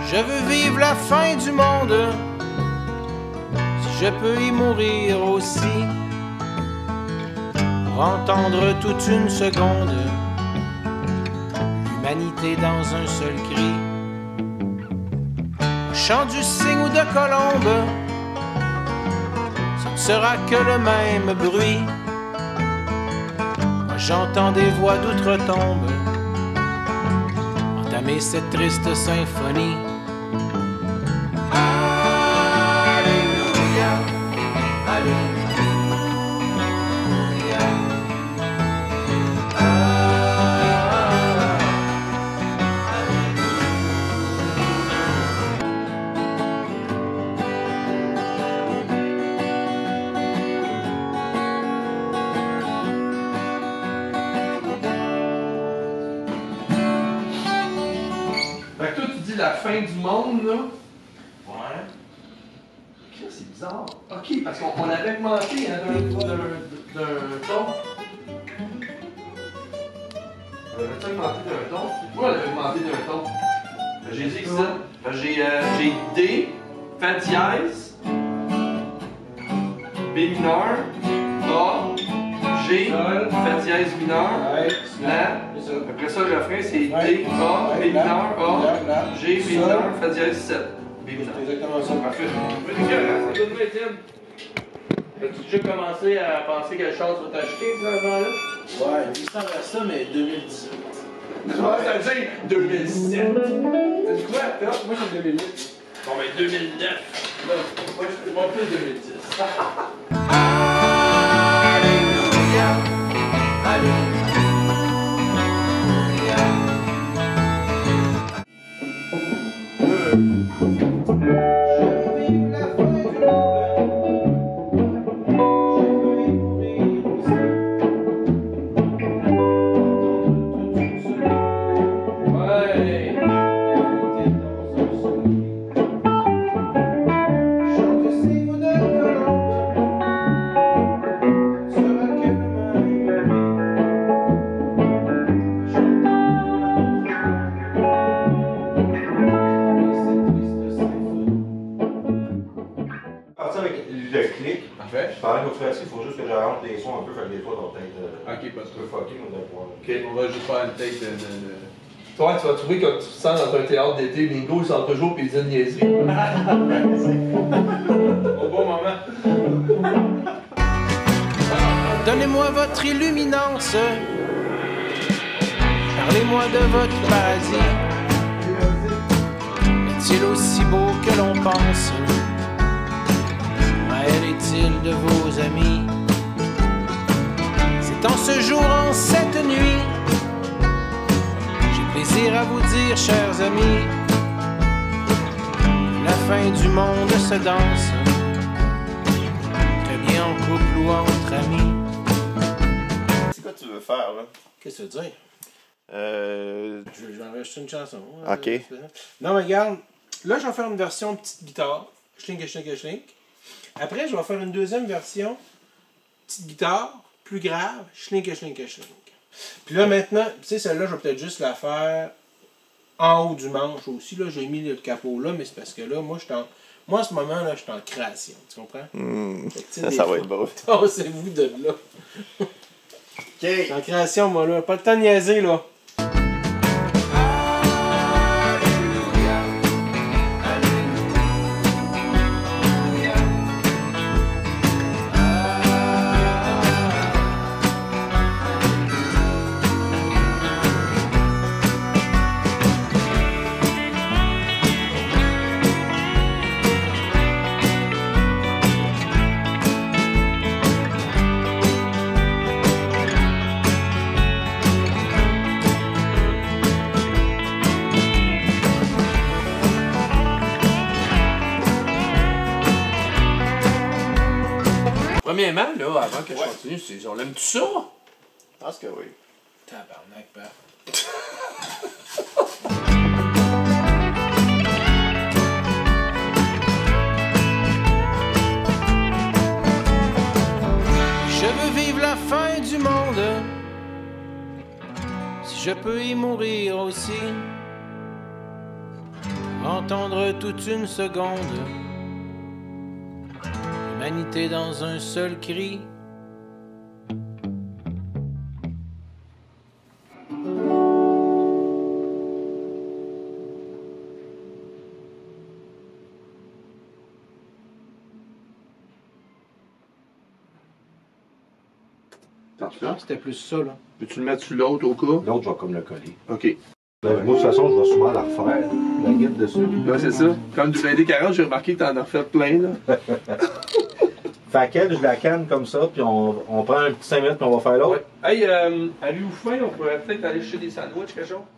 Je veux vivre la fin du monde, si je peux y mourir aussi, pour entendre toute une seconde l'humanité dans un seul cri. Au chant du cygne ou de colombe, ce ne sera que le même bruit. Moi j'entends des voix d'outre-tombe entamer cette triste symphonie. Alléluia, Alléluia. Fait que toi, tu dis la fin du monde, là. Ouais. C'est bizarre. Ok, parce qu'on avait augmenté hein, d'un ton. On avait augmenté d'un ton. Pourquoi on avait augmenté d'un ton? J'ai dit que ça. J'ai D, Fa dièse, B mineur, A, G, Fa dièse mineur, La. Après ça, le refrain, c'est D, A, B mineur, A, G, B mineur, Fa dièse 7. B mineur. C'est exactement ça. Parfait. As-tu déjà commencé à penser quelle chose va t'acheter, ce là? Ouais, il semble à ça, mais 2018. Tu vas dire 2017. C'est quoi? Moi, c'est 2008. Bon, ben 2009. Moi, plus 2010. Alléluia, Alléluia. Parfait. Je parlais qu'au frère, il faut juste que j'arrange les sons un peu, fait que des fois, on va peut-être Ok, parce un peu fucké, mais on va pouvoir. Ok, on va juste faire une take de. Toi, tu vas trouver que tu te sens dans un théâtre d'été, Bingo, il sort toujours puis il dit une niaiserie. Au bon moment. Donnez-moi votre illuminance, parlez-moi de votre paradis. Est-il aussi beau que l'on pense? Maël est-il de vos amis? C'est en ce jour, en cette nuit, j'ai plaisir à vous dire, chers amis, que la fin du monde se danse, très bien en couple ou entre amis. C'est quoi tu veux faire, là? Qu'est-ce que tu veux dire? Je vais enregistrer une chanson. Ok. Non, mais regarde, là, je vais faire une version petite guitare. Schlink, schlink, schlink. Après, je vais faire une deuxième version petite guitare, plus grave, schlink, schlink, schlink. Puis là, maintenant, tu sais, celle-là, je vais peut-être juste la faire en haut du manche aussi. Là, j'ai mis le capot là, mais c'est parce que là, moi, moi, en ce moment, là, je suis en création. Tu comprends? Ça va être beau. Tassez-vous de là. Je suis en création, moi, là. Pas le temps de niaiser, là. Premièrement, là, avant que je continue, on l'aime-tu ça? Je pense que oui. Tabarnak, père. Je veux vivre la fin du monde, si je peux y mourir aussi, entendre toute une seconde, l'humanité dans un seul cri. Parfait. C'était plus ça, là. Peux-tu le mettre sur l'autre au cas? L'autre, je vais comme le coller. OK. Moi, de toute façon, je vais souvent la refaire, la guide dessus. Ouais, c'est ça. Comme du BD40, j'ai remarqué que t'en as refait plein, là. Fait qu'elle, je la canne comme ça, puis on prend un petit 5 minutes, puis on va faire l'autre. Ouais. Hey, à lui ou fin, on pourrait peut-être aller chercher des sandwichs, quelque chose?